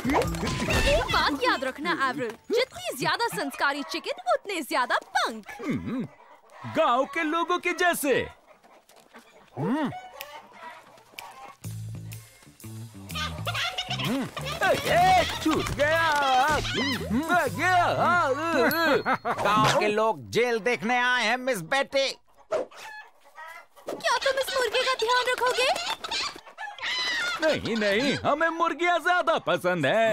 एक बात याद रखना एवरिल, जितनी ज्यादा संस्कारी चिकन उतने ज्यादा पंख। गांव के लोगों के जैसे। छूट गया। गांव के लोग जेल देखने आए हैं मिस बेटी। क्या तुम इस मुर्गे का ध्यान रखोगे? नहीं नहीं, हमें मुर्गियां ज्यादा पसंद है।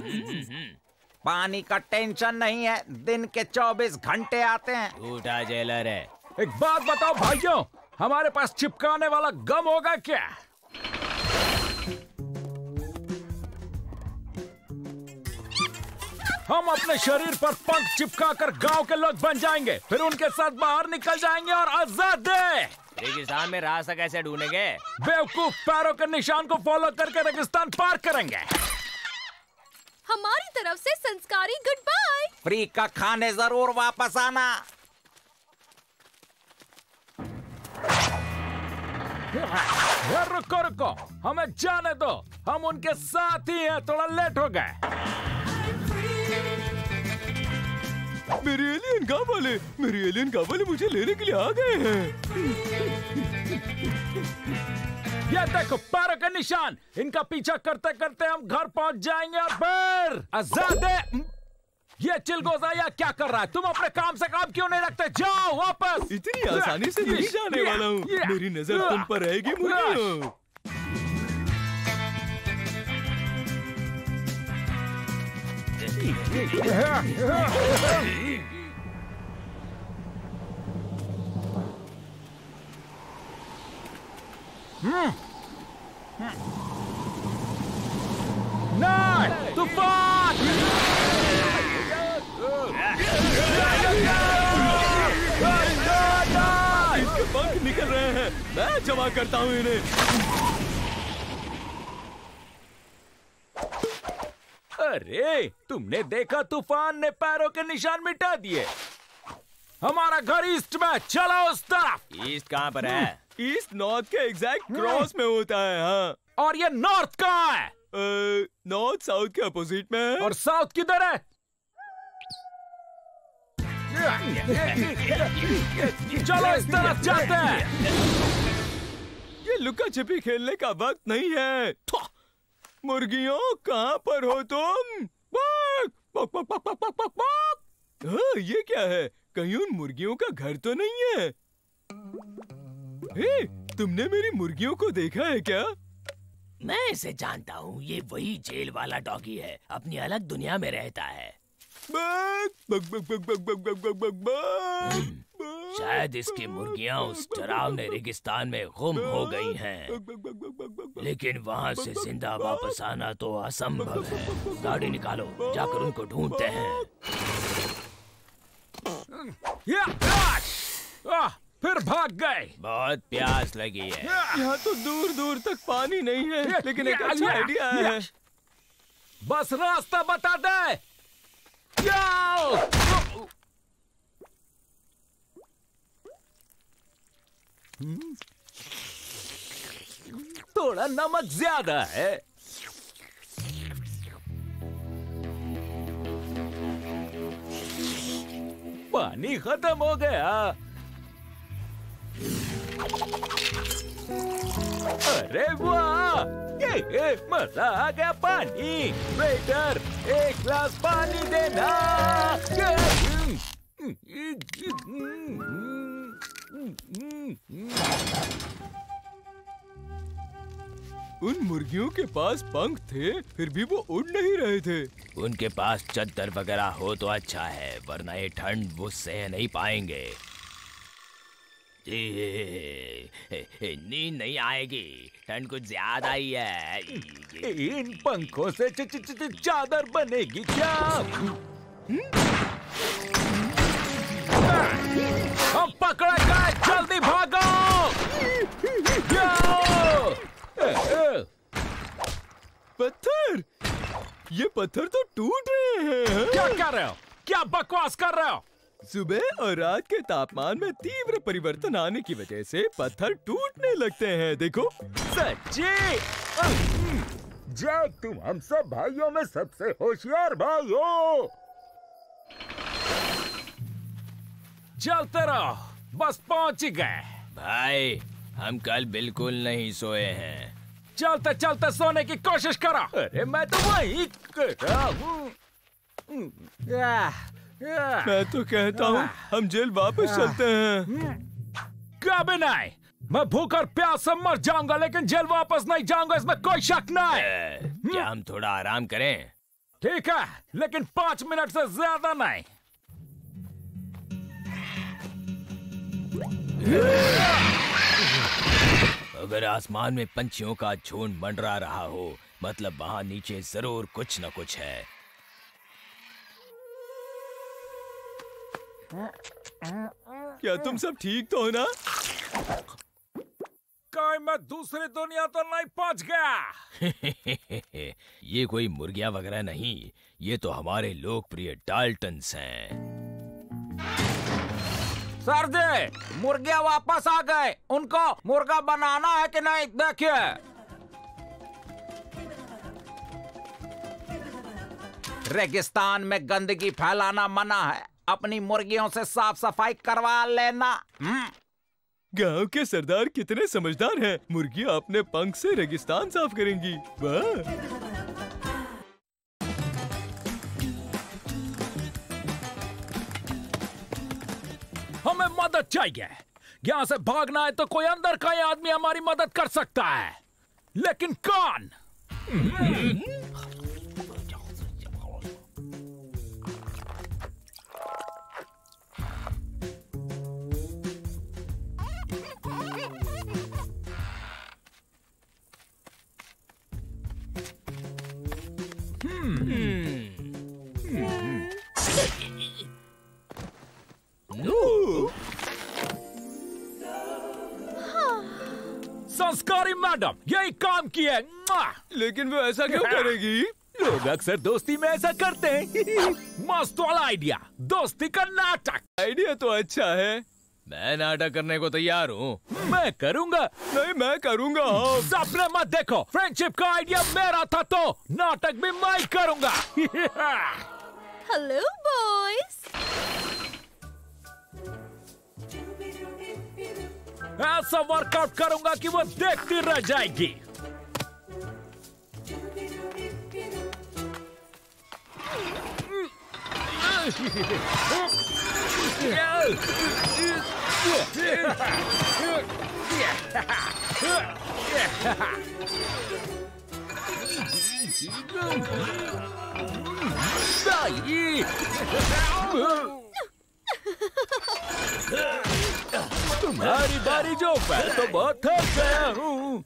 पानी का टेंशन नहीं है, दिन के 24 घंटे आते हैं। झूठा जेलर है। एक बात बताओ भाइयों, हमारे पास चिपकाने वाला गम होगा क्या? हम अपने शरीर पर पंख चिपकाकर गांव के लोग बन जाएंगे, फिर उनके साथ बाहर निकल जाएंगे और आजाद है। रेगिस्तान में रास्ता कैसे ढूंढेंगे? बेवकूफ, पैरों के निशान को फॉलो करके रेगिस्तान पार करेंगे। हमारी तरफ से संस्कारी गुड बाय। फ्री का खाने जरूर वापस आना। रुको रुको, हमें जाने दो, हम उनके साथ ही हैं, थोड़ा लेट हो गए। मेरे एलियन गांव वाले मुझे लेने के लिए आ गए हैं। ये देखो पैरों के निशान, इनका पीछा करते करते हम घर पहुंच जाएंगे और फिर आजाद। ये चिलगोजा या क्या कर रहा है? तुम अपने काम से काम क्यों नहीं रखते? जाओ वापस। इतनी आसानी से नहीं जाने वाला हूँ। मेरी नजर तुम पर रहेगी मुर्गियों। नहीं, तूफान! इनके पंख निकल रहे हैं, मैं जमा करता हूँ इन्हें। अरे, तुमने देखा तूफान ने पैरों के निशान मिटा दिए। हमारा घर ईस्ट में, चलो उस तरफ। ईस्ट कहाँ पर है? ईस्ट नॉर्थ के एग्जैक्ट क्रॉस में होता है। हाँ। और ये नॉर्थ कहाँ है? नॉर्थ साउथ के अपोजिट में है। और साउथ किधर है? चलो इस तरफ जाते हैं। ये लुका छिपी खेलने का वक्त नहीं है। मुर्गियों, कहाँ पर हो तुम? हाँ, ये क्या है? कहीं उन मुर्गियों का घर तो नहीं है? हे, तुमने मेरी मुर्गियों को देखा है क्या? मैं इसे जानता हूँ, ये वही जेल वाला डॉगी है, अपनी अलग दुनिया में रहता है। शायद इसकी मुर्गियाँ उस डरावने रेगिस्तान में गुम हो गई हैं, लेकिन वहाँ से जिंदा वापस आना तो असंभव है। गाड़ी निकालो, जाकर उनको ढूंढते हैं। फिर भाग गए। बहुत प्यास लगी है। यहाँ तो दूर दूर तक पानी नहीं है, लेकिन एक अच्छा आइडिया है। बस रास्ता बता दे। थोड़ा नमक ज्यादा है। पानी खत्म हो गया। अरे वाह, ये मजा आ गया। पानी वेटर, एक गिलास पानी देना। उन मुर्गियों के पास पंख थे, फिर भी वो उड़ नहीं रहे थे। उनके पास चद्दर वगैरह हो तो अच्छा है, वरना ये ठंड वो सह नहीं पाएंगे। नींद नहीं आएगी, ठंड कुछ ज्यादा ही है। इन पंखों से चादर बनेगी क्या? हम पकड़े गए, जल्दी भागो। पत्थर, ये पत्थर तो टूट रहे हैं। क्या कर रहे हो? क्या बकवास कर रहे हो? सुबह और रात के तापमान में तीव्र परिवर्तन आने की वजह से पत्थर टूटने लगते हैं। देखो। सच्ची? जैक, तुम हम सब भाइयों में सबसे होशियार भाई हो। चलते रहो, बस पहुंच ही गए। भाई, हम कल बिल्कुल नहीं सोए हैं। चलते चलते सोने की कोशिश करो। अरे मैं तो वही कर रहा हूँ। मैं तो कहता हूँ हम जेल वापस चलते हैं। कभी नहीं। मैं भूख और प्यास से मर जाऊंगा, लेकिन जेल वापस नहीं जाऊंगा, इसमें कोई शक नहीं। क्या हम थोड़ा आराम करें? ठीक है, लेकिन 5 मिनट से ज्यादा नहीं। अगर आसमान में पंछियों का झुंड मंडरा रहा हो, मतलब वहां नीचे जरूर कुछ न कुछ है। क्या तुम सब ठीक तो हो ना? कोई मैं दूसरी दुनिया तो नहीं पहुंच गया। ये कोई मुर्गियां वगैरह नहीं, ये तो हमारे लोकप्रिय डाल्टन्स हैं। सर जी, मुर्गियां वापस आ गए। उनको मुर्गा बनाना है कि नहीं, देखिए। रेगिस्तान में गंदगी फैलाना मना है। अपनी मुर्गियों से साफ सफाई करवा लेना। गांव के सरदार कितने समझदार हैं। मुर्गियां अपने पंख से रेगिस्तान साफ करेंगी। वाह! हमें मदद चाहिए। यहाँ से भागना है तो कोई अंदर का ही आदमी हमारी मदद कर सकता है, लेकिन कौन? संस्कारी मैडम यही काम की है। लेकिन वो ऐसा क्यों करेगी? लोग अक्सर दोस्ती में ऐसा करते हैं। मस्त वाला आइडिया, दोस्ती का नाटक। आइडिया तो अच्छा है। मैं नाटक करने को तैयार हूँ। मैं करूँगा। नहीं, मैं करूँगा। हाँ। सपने मत देखो, फ्रेंडशिप का आइडिया मेरा था तो नाटक भी मैं करूँगा। Hello boys. ऐसा वर्कआउट करूँगा कि वो देखती रह जाएगी। तुम्हारी बारी जो, मैं तो बहुत थक गया हूँ।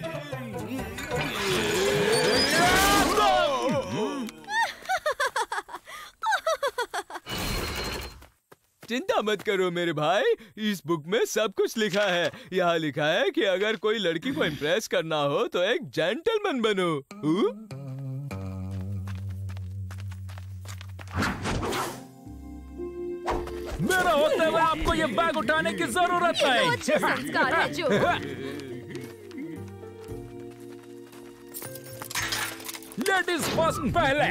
चिंता मत करो मेरे भाई, इस बुक में सब कुछ लिखा है। यहाँ लिखा है कि अगर कोई लड़की को इम्प्रेस करना हो तो एक जेंटलमैन बनो। मेरा होते हुए आपको ये बैग उठाने की जरूरत ये तो नहीं। अच्छे संस्कार है जो। लेडीज फर्स्ट पहले।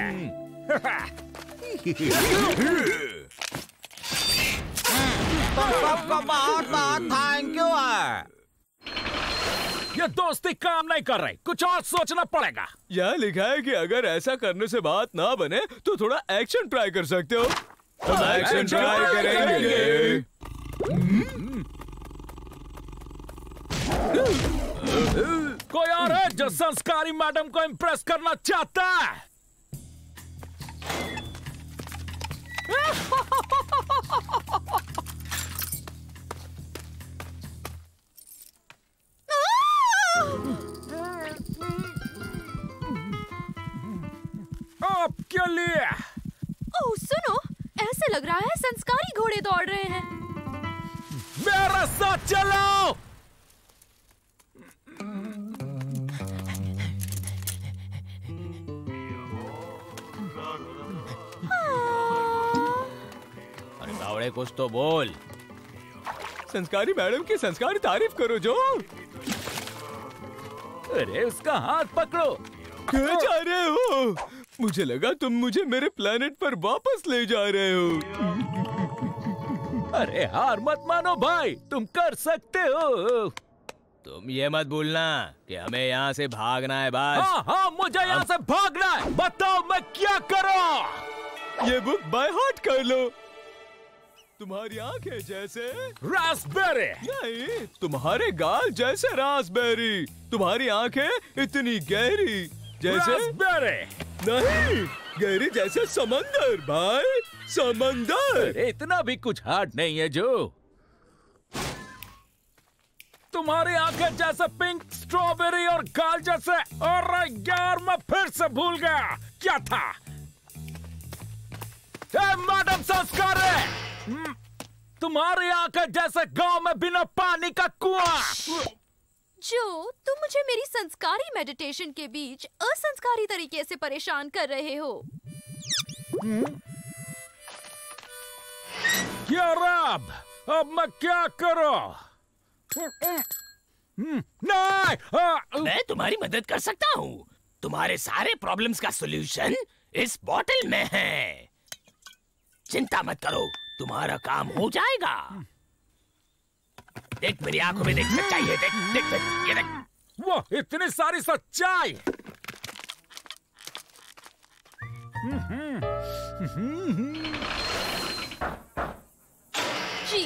तो सबको बहुत बहुत थैंक यू है। ये दोस्ती काम नहीं कर रही, कुछ और सोचना पड़ेगा। यहाँ लिखा है कि अगर ऐसा करने से बात ना बने तो थोड़ा एक्शन ट्राई कर सकते हो। हम एक्शन ट्राई करेंगे। कोई और है जो संस्कारी मैडम को इम्प्रेस करना चाहता है? आपके लिए। ओह सुनो, ऐसे लग रहा है संस्कारी घोड़े दौड़ रहे हैं। मेरे साथ चलो। अरे बावड़े, कुछ तो बोल। संस्कारी मैडम की संस्कारी तारीफ करो जो। अरे उसका हाथ पकड़ो। कहाँ जा रहे हो? मुझे लगा तुम मुझे मेरे प्लेनेट पर वापस ले जा रहे हो। अरे हार मत मानो भाई, तुम कर सकते हो। तुम ये मत भूलना कि हमें यहाँ से भागना है बस। हाँ हाँ, मुझे यहाँ से भागना है। बताओ मैं क्या करूं? ये बुक बाय हार्ट कर लो। तुम्हारी आंखें जैसे रास्पबेरी। नहीं, तुम्हारे गाल जैसे रास्पबेरी। तुम्हारी आंखें इतनी गहरी जैसे रास्पबेरी। नहीं, गहरी जैसे समंदर भाई, समंदर। अरे इतना भी कुछ हार्ड नहीं है जो। तुम्हारी आंखें जैसे पिंक स्ट्रॉबेरी और गाल जैसे। अरे यार, मैं फिर से भूल गया क्या था। मैडम संस्कारी, तुम्हारी आंखें जैसे गांव में बिना पानी का कुआं। जो तुम मुझे मेरी संस्कारी मेडिटेशन के बीच असंस्कारी तरीके से परेशान कर रहे हो। यार अब मैं क्या करूं? नहीं, मैं तुम्हारी मदद कर सकता हूँ। तुम्हारे सारे प्रॉब्लम्स का सॉल्यूशन इस बॉटल में है। चिंता मत करो, तुम्हारा काम हो जाएगा। देख मेरी आंखों में, देख सच्चाई है। देख देख देख, ये देख। वो इतनी सारी सच्चाई। जी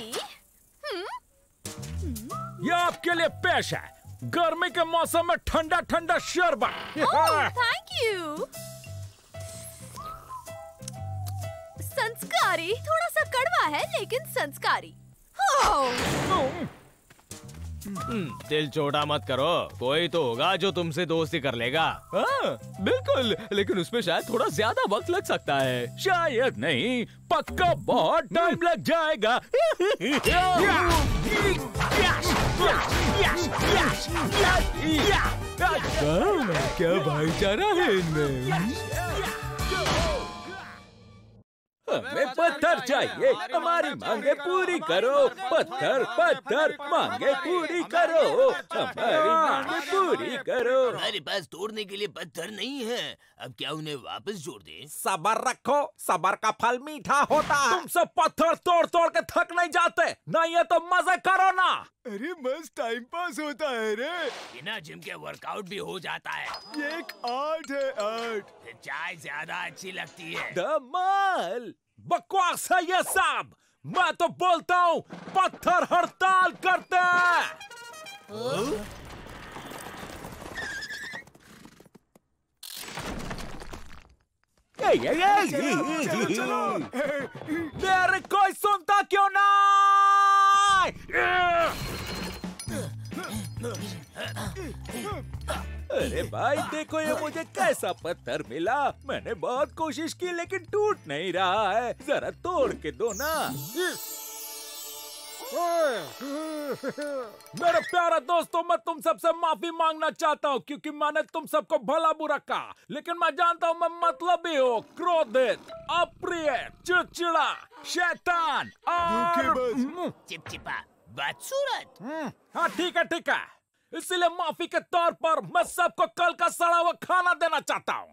ये आपके लिए पेश है, गर्मी के मौसम में ठंडा ठंडा शरबत। Thank you. संस्कारी, थोड़ा सा कड़वा है लेकिन संस्कारी। दिल छोटा मत करो, कोई तो होगा जो तुमसे दोस्ती कर लेगा। हाँ, बिल्कुल, लेकिन उसमें शायद थोड़ा ज्यादा वक्त लग सकता है। शायद नहीं, पक्का बहुत टाइम लग जाएगा। क्या भाईचारा है इनमें। हमें पत्थर चाहिए, हमारी मांगे पूरी करो। पत्थर पत्थर मांगे पूरी करो, हमारी मांगे पूरी करो। हमारे पास तोड़ने के लिए पत्थर नहीं है। अब क्या उन्हें वापस जोड़ दें? सबर रखो, सबर का फल मीठा होता है। तुम सब पत्थर तोड़ तोड़ के थक नहीं जाते? नहीं है तो मजे करो ना। अरे मस्त टाइम पास होता है रे। बिना जिम के वर्कआउट भी हो जाता है। ये एक आर्ट है, आर्ट। चाय ज्यादा अच्छी लगती है। धमाल, बकवास है ये सब। मैं तो बोलता हूँ पत्थर हड़ताल करते हैं। मेरे कोई सुनता क्यों नहीं? अरे भाई देखो ये मुझे कैसा पत्थर मिला। मैंने बहुत कोशिश की लेकिन टूट नहीं रहा है। जरा तोड़ के दो ना। मेरे प्यारे दोस्तों, मैं तुम सबसे माफी मांगना चाहता हूँ क्योंकि मैंने तुम सबको भला बुरा कहा। लेकिन मैं जानता हूँ मैं मतलबी हो, क्रोधित, अप्रिय, चिड़चिड़ा, शैतान और चिपचिपा, बदसूरत। हाँ ठीक है ठीक है। इसलिए माफी के तौर पर मैं सबको कल का सड़ा हुआ खाना देना चाहता हूँ।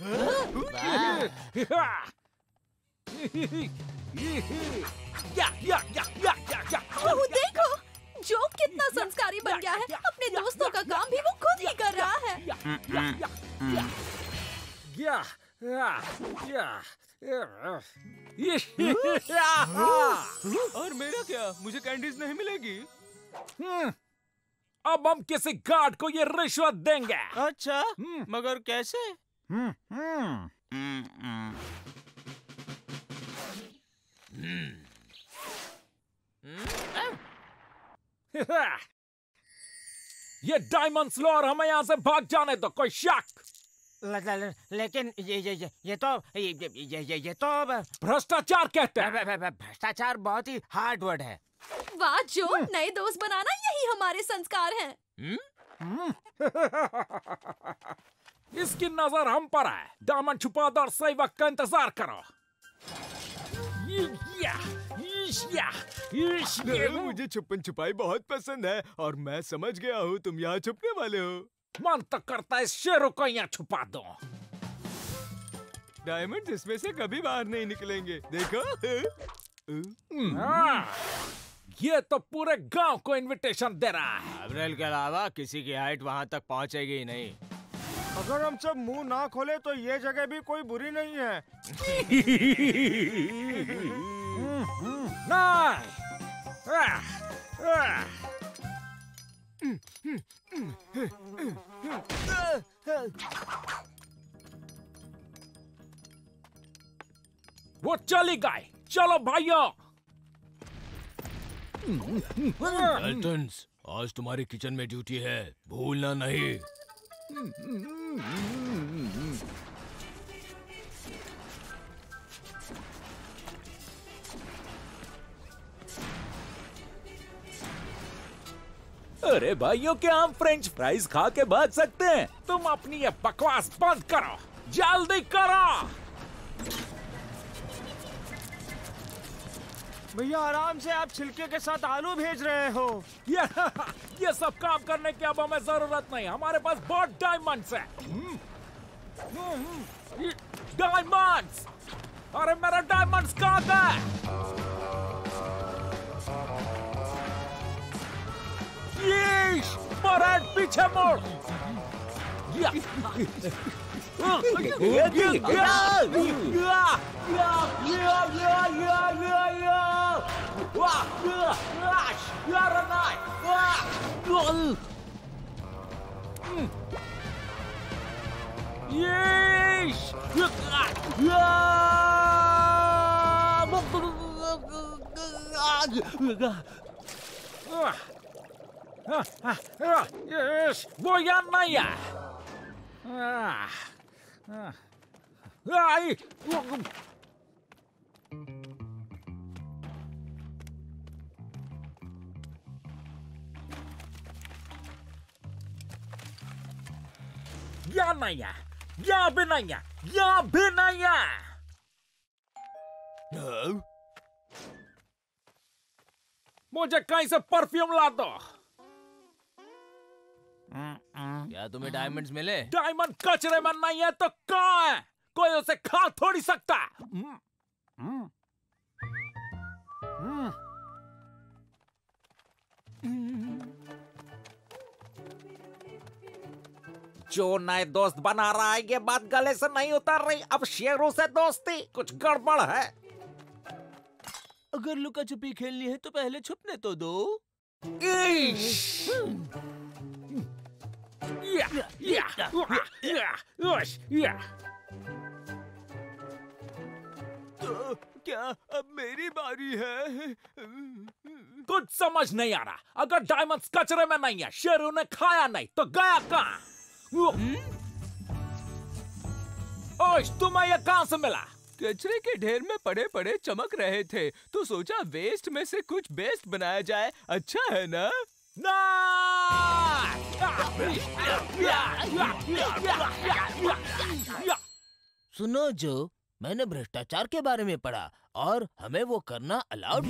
देखो जो कितना संस्कारी बन गया है। अपने दोस्तों का काम भी वो खुद ही कर रहा है। और मेरा क्या, मुझे कैंडीज नहीं मिलेगी? अब हम किसी गार्ड को ये रिश्वत देंगे। अच्छा, मगर कैसे? ये डायमंड स्लोअर, हमें यहाँ से भाग जाने दो। कोई शक? लेकिन ये तो भ्रष्टाचार कहते हैं। भ्रष्टाचार बहुत ही हार्ड वर्ड है। वाह जो, नए दोस्त बनाना यही हमारे संस्कार हैं। इसकी नजर हम पर है। दामन छुपा दो और सही वक्त का इंतजार करो। मुझे छुपन छुपाई बहुत पसंद है और मैं समझ गया हूँ तुम यहाँ छुपने वाले हो। मन तो करता है शेरों को यहाँ छुपा दो। डायमंड इसमें से कभी बाहर नहीं निकलेंगे, देखो। ये तो पूरे गांव को इनविटेशन दे रहा है। अब्रेल के अलावा किसी की हाइट वहाँ तक पहुँचेगी ही नहीं। अगर हम सब मुंह ना खोले तो ये जगह भी कोई बुरी नहीं है। वो चली गई। चलो भाइयों। एल्टन्स, आज तुम्हारी किचन में ड्यूटी है, भूलना नहीं। अरे भाइयों, क्या हम फ्रेंच फ्राइज खा के भाग सकते हैं? तुम अपनी ये बकवास बंद करो, जल्दी करो। भैया आराम से, आप छिलके के साथ आलू भेज रहे हो। ये सब काम करने की अब हमें जरूरत नहीं, हमारे पास बहुत डायमंड्स है। डायमंड्स! अरे मेरा डायमंड्स कहाँ गए? बराट पीछे मोड़। वो यार नहीं है। या नहीं है, या भी नहीं है, या भी नहीं है। मुझे कहीं से परफ्यूम ला दो। क्या तुम्हें डायमंड्स मिले? डायमंड कचरे में नहीं है तो कहाँ है? कोई उसे खा थोड़ी सकता। जो नए दोस्त बना रहा है, ये बात गले से नहीं उतर रही। अब शेरों से दोस्ती, कुछ गड़बड़ है। अगर लुका छुपी खेलनी है तो पहले छुपने तो दो। तो क्या अब मेरी बारी है? कुछ समझ नहीं आ रहा। अगर डायमंड्स कचरे में नहीं है, शेरों ने खाया नहीं, तो गया कहाँ? ओश, तुम्हें ये कहाँ से मिला? कचरे के ढेर में पड़े पड़े चमक रहे थे, तो सोचा वेस्ट में से कुछ बेस्ट बनाया जाए। अच्छा है ना? सुनो जो, मैंने भ्रष्टाचार के बारे में पढ़ा और हमें वो करना अलाउड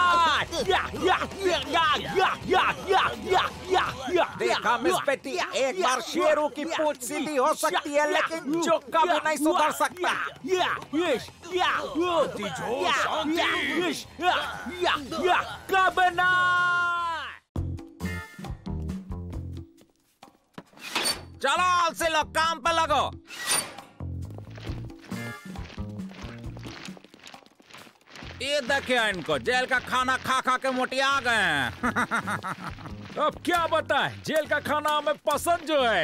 देखा मिस पेटी, एक बार शेरों की पूंछ सीधी हो सकती है, लेकिन जो कभी नहीं सुधर सकता। चलो आलसी लोग, काम पे लगो। ये देखिए इनको, जेल का खाना खा खा के मोटिया गए हैं। अब क्या बताएं, जेल का खाना हमें पसंद जो है।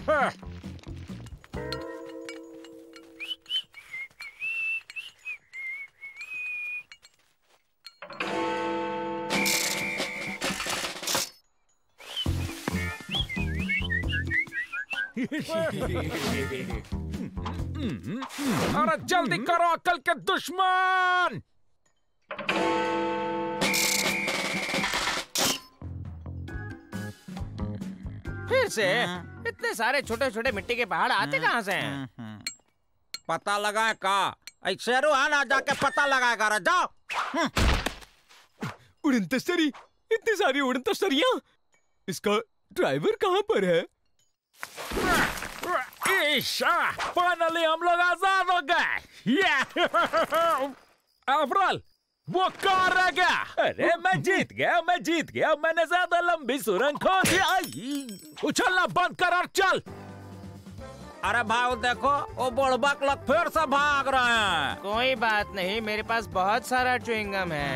अरे जल्दी करो अकल के दुश्मन। फिर से इतने सारे छोटे छोटे मिट्टी के पहाड़ आते कहाँ से हैं? पता लगाए का? शेरू है ना, जाके पता लगाएगा। रे जाओ। उड़न तस्तरी, इतनी सारी उड़न तस्तरियां। इसका ड्राइवर कहाँ पर है? फाइनली हम लोग आजाद हो गए। अफरल, वो कार रह गया। अरे मैं जीत गया। मैंने ज्यादा लंबी सुरंग खोद दी। उछलना बंद कर और चल। अरे भाई देखो, वो बुड़बक लोग फिर से भाग रहे हैं। कोई बात नहीं, मेरे पास बहुत सारा च्युइंगम है।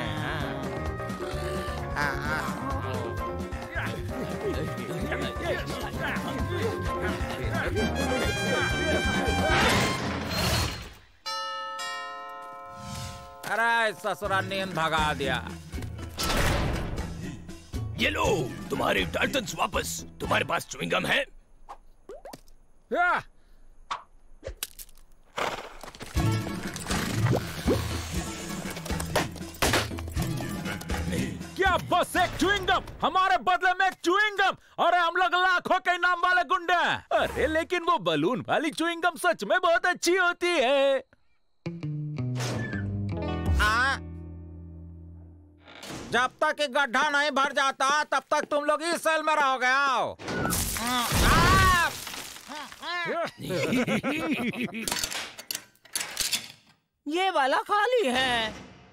अरे ससुरा नींद भगा दिया। ये लो तुम्हारे डाल्टन्स वापस। तुम्हारे पास च्युइंगम है? क्या बस एक च्युइंगम? हमारे बदले में एक च्युइंगम? अरे हम लोग लाखों के इनाम वाले गुंडे हैं। अरे लेकिन वो बलून वाली च्युइंगम सच में बहुत अच्छी होती है। जब तक ये गड्ढा नहीं भर जाता तब तक तुम लोग इस सेल में रहोगे। आओ। ये वाला खाली है।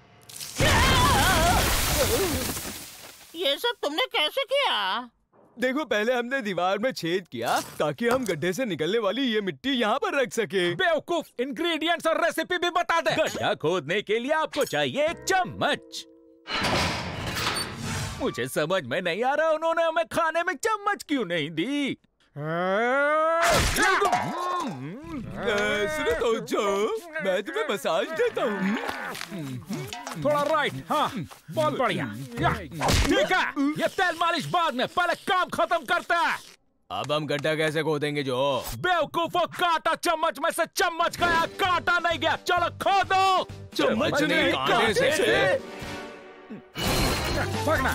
ये सब तुमने कैसे किया? देखो, पहले हमने दीवार में छेद किया ताकि हम गड्ढे से निकलने वाली ये मिट्टी यहाँ पर रख सके। बेवकूफ, इंग्रेडिएंट्स और रेसिपी भी बता दे। गड्ढा खोदने के लिए आपको चाहिए एक चम्मच। मुझे समझ में नहीं आ रहा उन्होंने हमें खाने में चम्मच क्यों नहीं दी। सुनो तो जाओ, मैं तुम्हें मसाज देता हूँ। थोड़ा राइट। हाँ, बहुत बढ़िया। ठीक है, ये तेल मालिश बाद में, पहले काम खत्म करते हैं। अब हम गड्ढा कैसे खोदेंगे? जो बेवकूफो, कांटा चम्मच में से चम्मच गया, कांटा नहीं गया। चलो खोदो। चम्मच नहीं, कांटे से। भागना।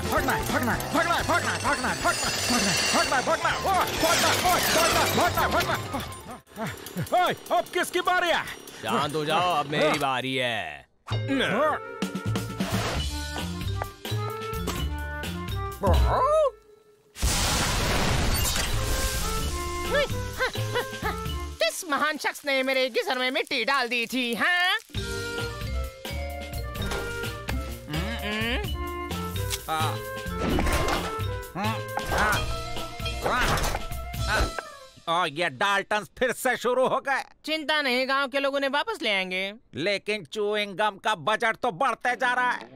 अब किसकी बारी है? शांत हो जाओ, अब मेरी बारी है। किस महान शख्स ने मेरे गीजर में मिट्टी डाल दी थी? हाँ? और ये डाल्टन्स फिर से शुरू हो गए। चिंता नहीं, गांव के लोग उन्हें वापस ले आएंगे। लेकिन च्युइंग गम का बजट तो बढ़ते जा रहा है।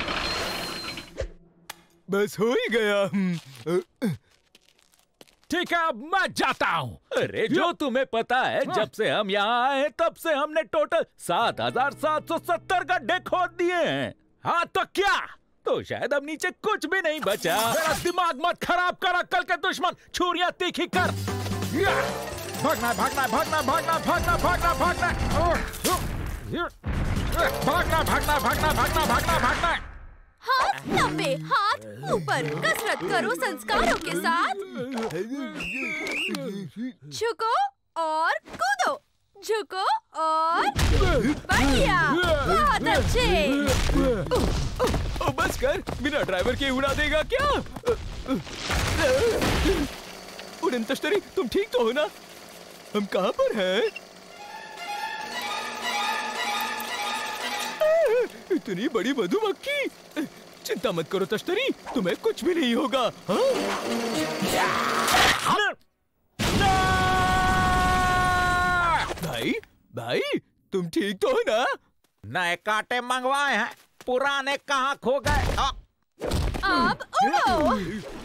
बस हो ही गया। ठीक है, अब मैं जाता हूँ। अरे जो तुम्हें पता है, जब से हम यहाँ आए तब से हमने टोटल 7,770 गड्ढे खोद दिए हैं। हाँ तो क्या? तो शायद अब नीचे कुछ भी नहीं बचा। मेरा दिमाग मत खराब कर, अक्ल के दुश्मन। छुरियां तीखी कर। भागना। हाथ लंबे, हाथ ऊपर। कसरत करो संस्कारों के साथ। झुको और कूदो। झुको और बढ़िया, बहुत अच्छे। बस कर, बिना ड्राइवर के उड़ा देगा क्या? उड़न तश्तरी, तुम ठीक तो हो ना? हम कहाँ पर हैं? इतनी बड़ी मधुमक्खी। चिंता मत करो तश्तरी, तुम्हें कुछ भी नहीं होगा। भाई तुम ठीक तो हो ना? नए कांटे मंगवाए हैं, पुराने कहाँ खो गए? अब उड़ो।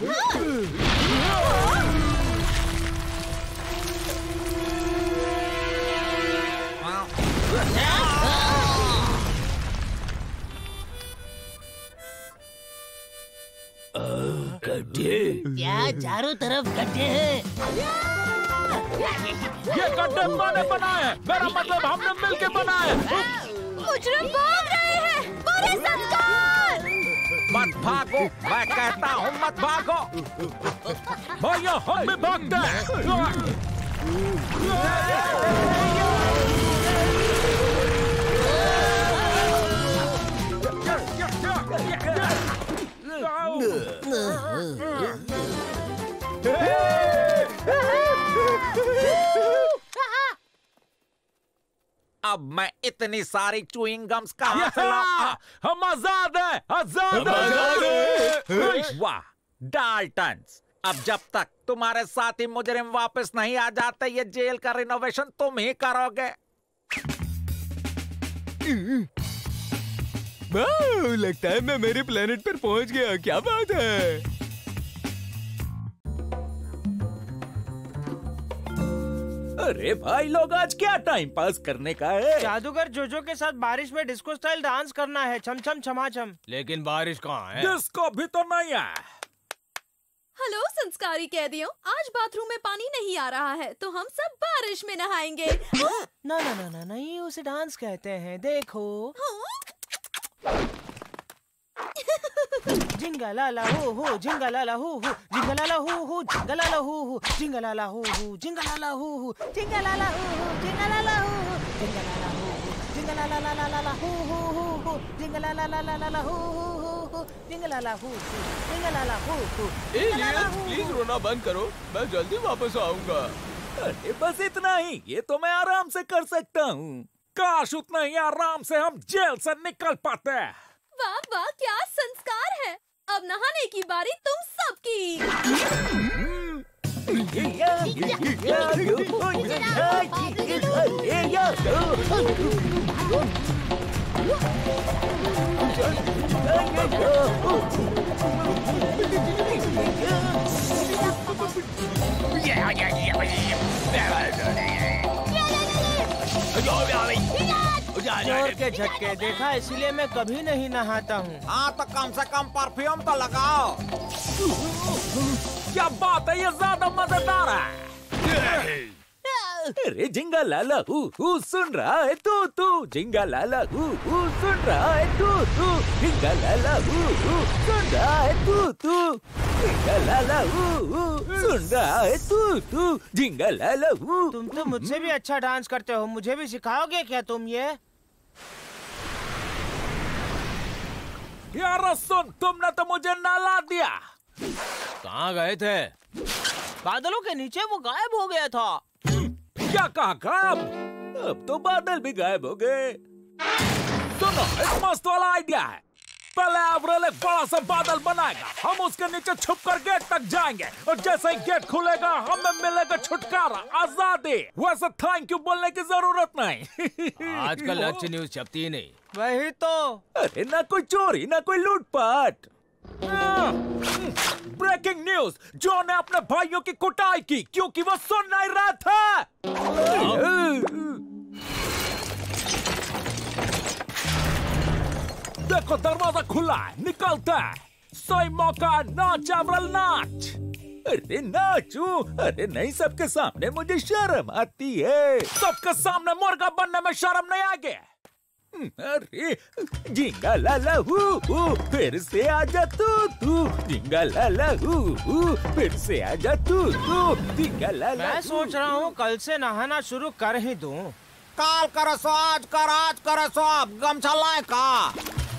गड्ढे? क्या चारों तरफ गड्ढे हैं? ये गड्ढे मैंने बनाए हैं। मेरा मतलब हमने मिलके बनाए हैं। मुजरिम भाग रहे हैं। पूरे संस्कार। मत भागो, मैं कहता हूँ मत भागो। भैया, हम भी भागते हैं। अब मैं इतनी सारी च्युइंग गम्स कहाँ से लाऊं? हम आजाद हैं, आजाद हैं। वाह डाल्टन्स, अब जब तक तुम्हारे साथी मुजरिम वापस नहीं आ जाते ये जेल का रिनोवेशन तुम ही करोगे। लगता है मैं मेरे प्लेनेट पर पहुंच गया। क्या बात है? अरे भाई लोग, आज क्या टाइम पास करने का है? जादूगर जोजो के साथ बारिश में डिस्को स्टाइल डांस करना है। छम छम छमा छम। लेकिन बारिश कहाँ है? डिस्को भी तो नहीं है। हेलो संस्कारी कैदियों, आज बाथरूम में पानी नहीं आ रहा है तो हम सब बारिश में नहाएंगे। ना ना ना ना नहीं, उसे डांस कहते हैं। देखो जिंगलाला हो जिंगलाला हो जिंगलाला हो जिंगलाला हो जिंगलाला हो जिंगलाला हो जिंगलाला हो जिंगलाला हो जिंगलाला हो जिंगलाला हो जिंगलाला हो जिंगलाला हो जिंगलाला हो। एलियन प्लीज रोना बंद करो, मैं जल्दी वापस आऊंगा। अरे बस इतना ही, ये तो मैं आराम से कर सकता हूँ। काश उतना ही आराम से हम जेल से निकल पाते। वाह वाह, क्या संस्कार है। अब नहाने की बारी तुम सबकी। जोर के झटके देखा, इसलिए मैं कभी नहीं नहाता हूँ। हाँ तो कम से कम परफ्यूम तो लगाओ। क्या बात है, ये ज्यादा मजेदार है। अरे जिंगा लाला हू सुन रहा है तू जिंगा लाला हू सुन रहा है तू जिंगा लाला हू सुन रहा है तू जिंगा लाला हू सुन रहा है तू जिंगा लाला हू। तुम तो मुझसे भी अच्छा डांस करते हो, मुझे भी सिखाओगे क्या तुम ये? यार सुन, तुमने तो मुझे नहला दिया। कहाँ गए थे? बादलों के नीचे वो गायब हो गया था। क्या कहा गायब? अब तो बादल भी गायब हो गए। सुनो, एक मस्त वाला आइडिया है। पहले अप्रैल एक बड़ा सा बादल बनाएगा, हम उसके नीचे छुप कर गेट तक जाएंगे और जैसे ही गेट खुलेगा हमें मिलेगा छुटकारा, आजादी। वैसे थैंक यू बोलने की जरूरत नहीं। आजकल अच्छी न्यूज छपती ही नहीं। वही तो। अरे ना कोई चोरी ना कोई लूटपाट। ब्रेकिंग न्यूज, जो ने अपने भाइयों की कुटाई की क्योंकि वो सुन नहीं रहा था। देखो दरवाजा खुला है, निकलता है। सही मौका, नाच अव्रल नाच। अरे नाचू? अरे नहीं, सबके सामने मुझे शर्म आती है। सबके सामने मुर्गा बनने में शर्म नहीं आगे। अरे जिंगा लाला हू फिर से आजा तू जिंगा लाला हू फिर से आजा तू जिंगा लाला। मैं सोच रहा हूँ कल से नहाना शुरू कर ही दूं। काल करो सो आज करो सो अब गमछा लाए का।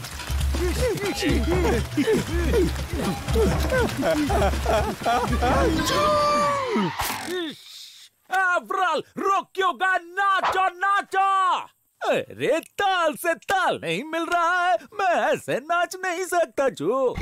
अव्रल रुक क्यों गया? नाचो नाचो। अरे ताल से ताल नहीं मिल रहा है, मैं ऐसे नाच नहीं सकता जो।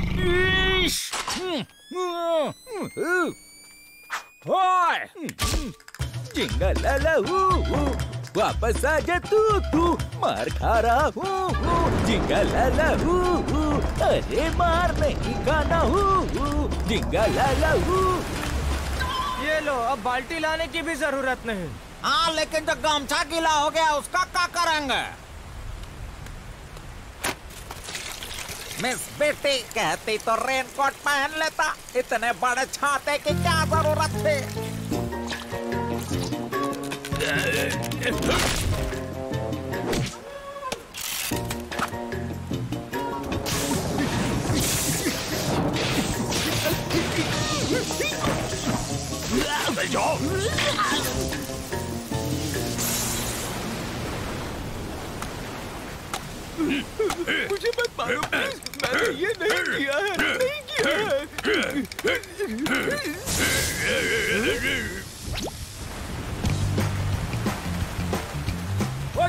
जिंगा लाला हू वापस आ जा तू मार खा रहा हूँ। जिंगा लाला हू अरे मार नहीं खाना हूँ। जिंगा लाला हू। ये लो, अब बाल्टी लाने की भी जरूरत नहीं। हाँ लेकिन जो गमछा गीला हो गया उसका क्या करेंगे? मिस बेटी कहती तो रेनकोट पहन लेता, इतने बड़े छाते की क्या जरूरत थी? मुझे मत मारो प्लीज, मैंने ये नहीं किया है, नहीं किया है।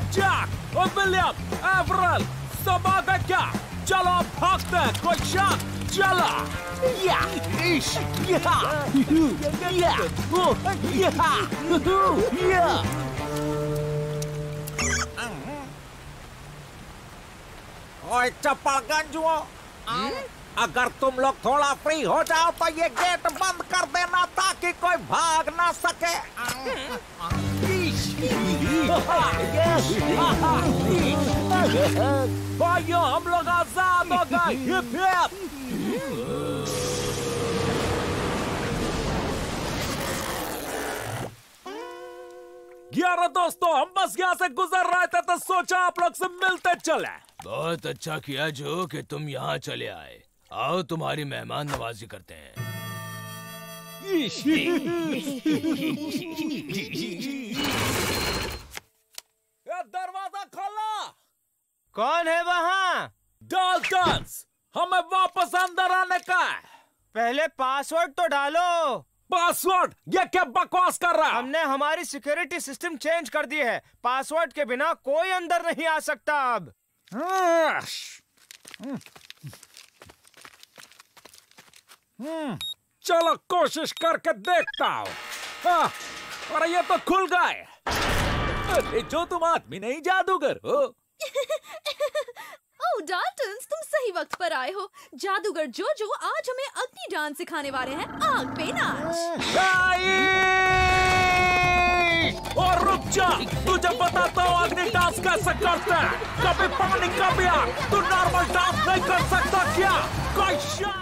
जैक और विलियम, एवरल, सब आ गए क्या? चलो अब भागते हैं, कोई शक? चलो। या, इश, या, या, या। ओए चप्पल गंजुओ, अगर तुम लोग थोड़ा फ्री हो जाओ तो ये गेट बंद कर देना ताकि कोई भाग ना सके। भाइयों, हम लोग आजाद हो गए। Hip hip. यार दोस्तों, हम बस यहाँ से गुजर रहे थे तो सोचा आप लोग से मिलते चले। बहुत अच्छा किया जो कि तुम यहाँ चले आए। आओ तुम्हारी मेहमान नवाजी करते हैं। दरवाजा खोलो। कौन है वहाँ? डाल्टन्स, हमें वापस अंदर आने का है। पहले पासवर्ड तो डालो। पासवर्ड? ये क्या बकवास कर रहा है? हमने हमारी सिक्योरिटी सिस्टम चेंज कर दी है। पासवर्ड के बिना कोई अंदर नहीं आ सकता अब। चलो कोशिश करके देखता हूँ। और ये तो खुल गए। अरे जो तुम आदमी नहीं जादूगर हो। ओह डाल्टन्स, तुम सही वक्त पर आए हो। जादूगर जोजो आज हमें अग्नि डांस सिखाने वाले हैं। आग पे नाच। और रुक जा, तुझे बताता हूँ अग्नि डांस कैसे करते हैं। कभी पानी कभी आग। तू नॉर्मल डांस नहीं कर सकता क्या? कोई